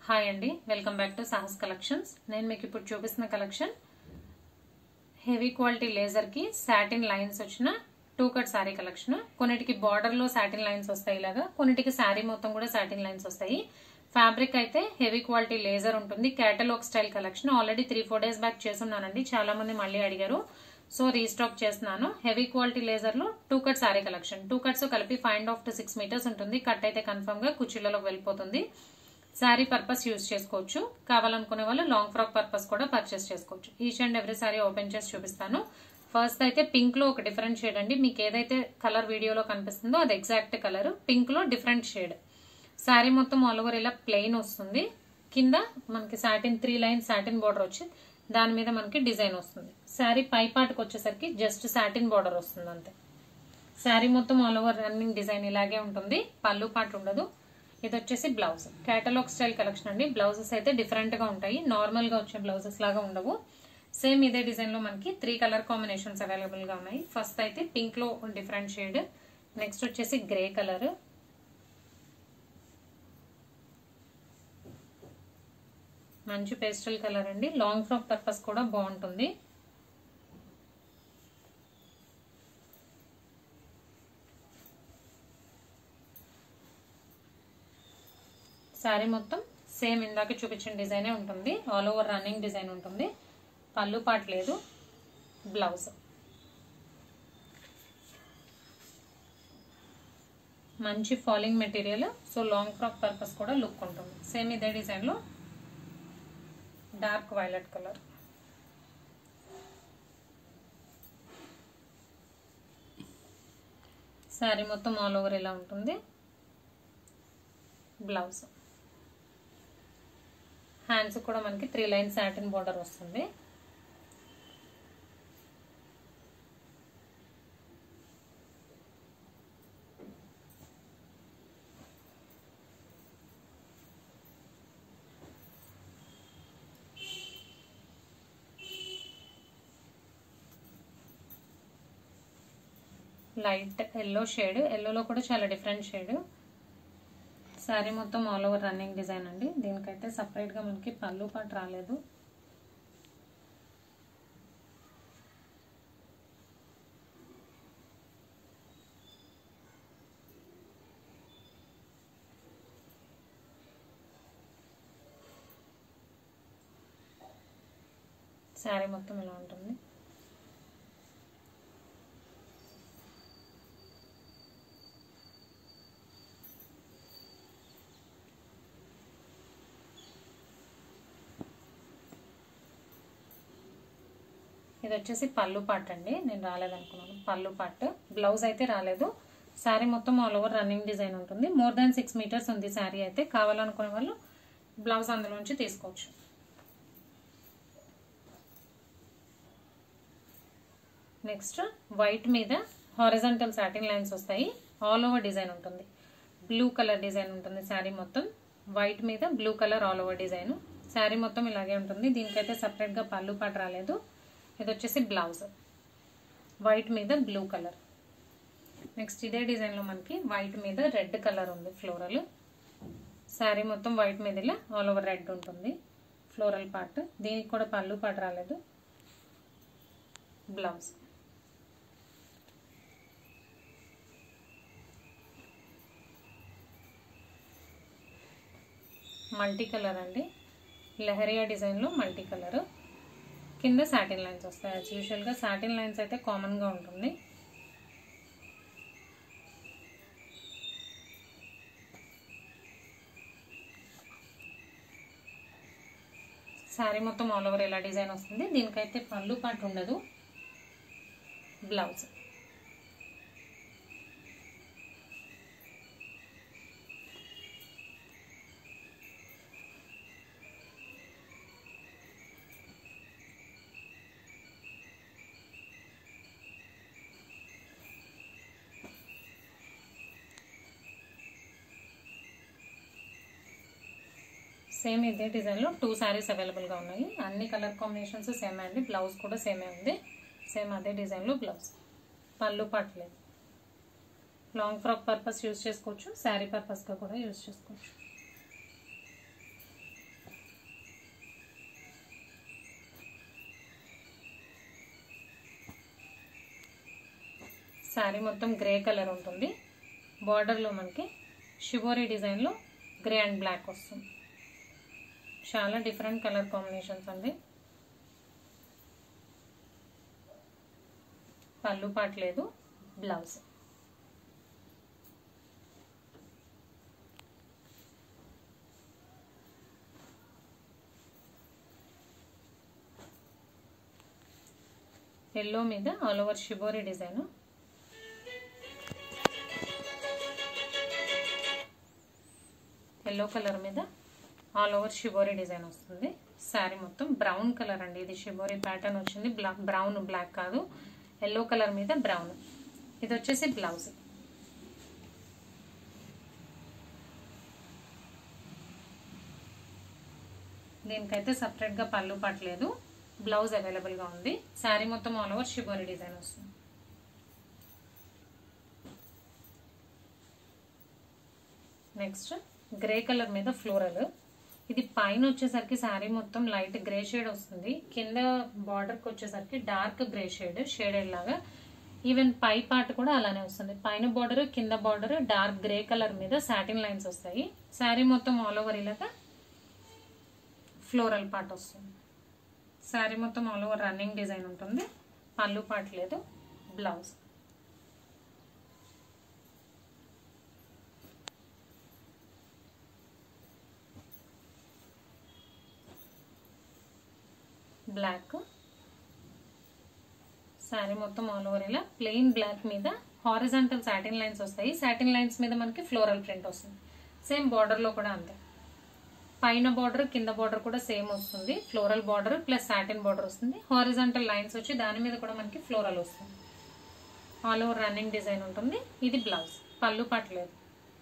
Hi అండి, welcome back to Sahas collections. నేను మీకు ఇప్పుడు చూపిస్తున్న కలెక్షన్ హెవీ క్వాలిటీ లేజర్ కి సాటిన్ లైన్స్ వచ్చిన టూ కట్ సారీ కలెక్షన్. కొన్నిటికి బార్డర్ లో సాటిన్ లైన్స్ వస్తాయి, ఇలాగా కొన్నిటికి సారీ మొత్తం కూడా సాటిన్ లైన్స్ వస్తాయి. ఫ్యాబ్రిక్ అయితే హెవీ క్వాలిటీ లేజర్ ఉంటుంది. Catalogue style collection already 3-4 days back చేస్తున్నానండి, చాలా మంది మళ్ళీ అడిగారు, సో రీస్టాక్ చేస్తున్నాను. హెవీ క్వాలిటీ లేజర్ లో two cut sari collection. Two cuts కలిపి 5.5 to 6 మీటర్స్ ఉంటుంది. కట్ అయితే కన్ఫర్మ్ గా కుర్చీలలోకి వెళ్ళిపోతుంది. శారీ పర్పస్ యూజ్ చేసుకోవచ్చు, కావాలనుకునే వాళ్ళు లాంగ్ ఫ్రాక్ పర్పస్ కూడా పర్చేస్ చేసుకోవచ్చు. Each and every sari open చేసి చూపిస్తాను. ఫస్ట్ అయితే పింక్ లో ఒక డిఫరెంట్ షేడ్ అండి. మీకు ఏదైతే కలర్ వీడియోలో కనిపిస్తుందో అది ఎగ్జాక్ట్ కలర్. పింక్ లో డిఫరెంట్ షేడ్. శారీ మొత్తం ఆల్ ఓవర్ ఇలా ప్లెయిన్ వస్తుంది. కింద మనకి సాటిన్ 3 లైన్ సాటిన్ బార్డర్ వచ్చి దాని మీద మనకి డిజైన్ వస్తుంది. శారీ పై పార్ట్కి వచ్చేసరికి జస్ట్ సాటిన్ బార్డర్ వస్తుంది అంతే. శారీ మొత్తం ఆల్ ఓవర్ రన్నింగ్ డిజైన్ ఇలాగే ఉంటుంది. పళ్ళు పార్ట్ ఉండదు. ఇది వచ్చేసి బ్లౌజ్. కేటలాగ్ స్టైల్ కలెక్షన్ అండి. బ్లౌజెస్ అయితే డిఫరెంట్ గా ఉంటాయి, నార్మల్ గా వచ్చే బ్లౌజెస్ లాగా ఉండవు. సేమ్ ఇదే డిజైన్ లో మనకి 3 కలర్ కాంబినేషన్స్ అవైలబుల్ గా ఉన్నాయి. ఫస్ట్ అయితే పింక్ లో డిఫరెంట్ షేడ్, నెక్స్ట్ వచ్చేసి గ్రే కలర్, మంచి పేస్టల్ కలర్ అండి. లాంగ్ ఫ్రాక్ పర్పస్ కూడా బాగుంటుంది. శారీ మొత్తం సేమ్ ఇందాక చూపించిన డిజైనే ఉంటుంది. ఆల్ ఓవర్ రన్నింగ్ డిజైన్ ఉంటుంది. పళ్ళు పాట్ లేదు. బ్లౌజ్ మంచి falling material, so long frock purpose కూడా లుక్ ఉంటుంది. సేమ్ ఇదే డిజైన్ లో డార్క్ వైలెట్ కలర్. శారీ మొత్తం ఆల్ ఓవర్ ఇలా ఉంటుంది. బ్లౌజ్ హ్యాండ్స్ కూడా మనకి 3 లైన్ సాటిన్ బార్డర్ వస్తుంది. లైట్ ఎల్లో షేడ్, ఎల్లోలో కూడా చాలా డిఫరెంట్ షేడ్. శారీ మొత్తం ఆల్ ఓవర్ రన్నింగ్ డిజైన్ అండి. దీనికైతే సపరేట్ గా మనకి పళ్ళు పాటు రాలేదు. శారీ మొత్తం ఇలా ఉంటుంది. ఇది వచ్చేసి పళ్ళు పార్ట్ అండి. నేను రాలేదనుకున్నాను, పళ్ళు పార్ట్. బ్లౌజ్ అయితే రాలేదు. శారీ మొత్తం ఆల్ ఓవర్ రన్నింగ్ డిజైన్ ఉంటుంది. మోర్ దాన్ 6 మీటర్స్ ఉంది శారీ అయితే. కావాలనుకునే వాళ్ళు బ్లౌజ్ అందులోంచి తీసుకోవచ్చు. నెక్స్ట్ వైట్ మీద హారిజాంటల్ సాటిన్ లైన్స్ వస్తాయి. ఆల్ ఓవర్ డిజైన్ ఉంటుంది. బ్లూ కలర్ డిజైన్ ఉంటుంది. శారీ మొత్తం వైట్ మీద blue colour all over design. Sari మొత్తం ఇలాగే ఉంటుంది. దీనికైతే సపరేట్ గా పళ్ళు పాటు రాలేదు. ఇది వచ్చేసి బ్లౌజ్ వైట్ మీద బ్లూ కలర్. నెక్స్ట్ ఇదే డిజైన్ లో మనకి వైట్ మీద రెడ్ కలర్ ఉంది ఫ్లోరల్. శారీ మొత్తం వైట్ మీద ఇలా ఆల్ ఓవర్ రెడ్ ఉంటుంది ఫ్లోరల్ పార్ట్. దీనికి కూడా పళ్ళు పాటు రాలేదు. బ్లౌజ్ మల్టీ కలర్ అండి. లెహరియా డిజైన్ లో మల్టీ కలర్. కింద సాటిన్ లైన్స్ వస్తాయి. యాజ్ యూజువల్ గా సాటిన్ లైన్స్ అయితే కామన్ గా ఉంటుంది. శారీ మొత్తం ఆల్ ఓవర్ ఇలా డిజైన్ వస్తుంది. దీనికైతే పళ్ళు పాటు ఉండదు. బ్లౌజ్ సేమ్ ఇదే డిజైన్ లో 2 సారీస్ అవైలబుల్ గా ఉన్నాయి. అన్ని కలర్ కాంబినేషన్స్ సేమ్ అండి. బ్లౌజ్ కూడా సేమే ఉంది. సేమ్ అదే డిజైన్ లో బ్లౌజ్. పళ్ళు పట్టలేదు. లాంగ్ ఫ్రాక్ పర్పస్ యూజ్ చేసుకోవచ్చు, శారీ పర్పస్ గా కూడా యూజ్ చేసుకోవచ్చు. శారీ మొత్తం గ్రే కలర్ ఉంటుంది. బార్డర్లో మనకి షిబోరి డిజైన్లో గ్రే అండ్ బ్లాక్ వస్తుంది. చాలా డిఫరెంట్ కలర్ కాంబినేషన్స్ అండి. పళ్ళు పాట లేదు, బ్లౌజ్. ఎల్లో మీద all over shibori design. Yellow colour మీద ఆల్ ఓవర్ షిబోరి డిజైన్ వస్తుంది. శారీ మొత్తం బ్రౌన్ కలర్ అండి. ఇది షిబోరి ప్యాటర్న్ వచ్చింది. బ్రౌన్ బ్లాక్ కాదు, ఎల్లో కలర్ మీద బ్రౌన్. ఇది వచ్చేసి బ్లౌజ్. దీనికైతే సపరేట్ గా పళ్ళు పట్టలేదు, బ్లౌజ్ అవైలబుల్ గా ఉంది. శారీ మొత్తం ఆల్ ఓవర్ షిబోరి డిజైన్ వస్తుంది. నెక్స్ట్ గ్రే కలర్ మీద ఫ్లోరల్. ఇది పైన వచ్చేసరికి శారీ మొత్తం లైట్ గ్రే షేడ్ వస్తుంది. కింద బార్డర్కి వచ్చేసరికి డార్క్ గ్రే షేడెడ్ లాగా. ఈవెన్ పై పార్ట్ కూడా అలానే వస్తుంది. పైన బార్డర్ కింద బార్డర్ డార్క్ గ్రే కలర్ మీద సాటిన్ లైన్స్ వస్తాయి. శారీ మొత్తం ఆల్ ఓవర్ ఇలాగా ఫ్లోరల్ పార్ట్ వస్తుంది. శారీ మొత్తం ఆల్ ఓవర్ రన్నింగ్ డిజైన్ ఉంటుంది. పళ్ళు పార్ట్ లేదు, బ్లౌజ్. బ్లాక్. శారీ మొత్తం ఆల్ ఓవర్ ఇలా ప్లెయిన్ బ్లాక్ మీద హారిజాంటల్ సాటిన్ లైన్స్ వస్తాయి. సాటిన్ లైన్స్ మీద మనకి ఫ్లోరల్ ప్రింట్ వస్తుంది. సేమ్ బార్డర్ లో కూడా అంతే. పైన బార్డర్ కింద బార్డర్ కూడా సేమ్ వస్తుంది. Floral border plus satin border వస్తుంది. హారిజాంటల్ లైన్స్ వచ్చి దాని మీద కూడా మనకి ఫ్లోరల్ వస్తుంది. ఆల్ ఓవర్ రన్నింగ్ డిజైన్ ఉంటుంది. ఇది బ్లౌజ్. పళ్ళు పట్టలేదు.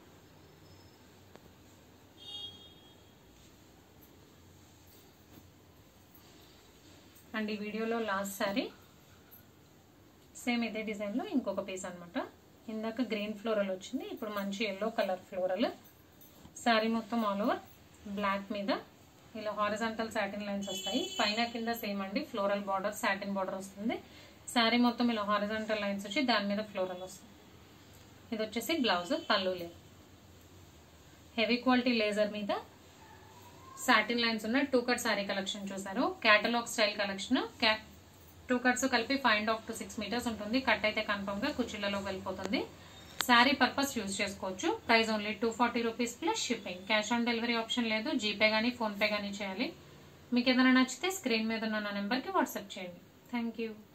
అండ్ ఈ వీడియోలో లాస్ట్ శారీ సేమ్ ఇదే డిజైన్లో ఇంకొక పీస్ అనమాట. ఇందాక గ్రీన్ ఫ్లోరల్ వచ్చింది, ఇప్పుడు మంచి ఎల్లో కలర్ ఫ్లోరల్. శారీ మొత్తం ఆల్ ఓవర్ బ్లాక్ మీద ఇలా హారిజాంటల్ సాటిన్ లైన్స్ వస్తాయి. పైన కింద సేమ్ అండి. ఫ్లోరల్ బార్డర్ సాటిన్ బార్డర్ వస్తుంది. శారీ మొత్తం ఇలా హారిజాంటల్ లైన్స్ వచ్చి దాని మీద ఫ్లోరల్ వస్తుంది. ఇది వచ్చేసి బ్లౌజ్. పళ్ళు లేదు. హెవీ క్వాలిటీ లేజర్ మీద సాటిన్ లైన్స్ ఉన్న 2 కట్ శారీ కలెక్షన్ చూసారు. Catalogue style collection. 2 కట్స్ కలిపి 5.5 to 6 మీటర్స్ ఉంటుంది. కట్ అయితే కన్ఫర్మ్ గా కుర్చీలలో వెళ్ళిపోతుంది. శారీ పర్పస్ యూజ్ చేసుకోవచ్చు. Price only 240 rupees plus shipping. Cash on delivery option లేదు. జీపే గానీ ఫోన్ పే గానీ చేయాలి. మీకు ఏదైనా నచ్చితే స్క్రీన్ మీద ఉన్న నా నెంబర్కి వాట్సాప్ చేయండి. Thank you.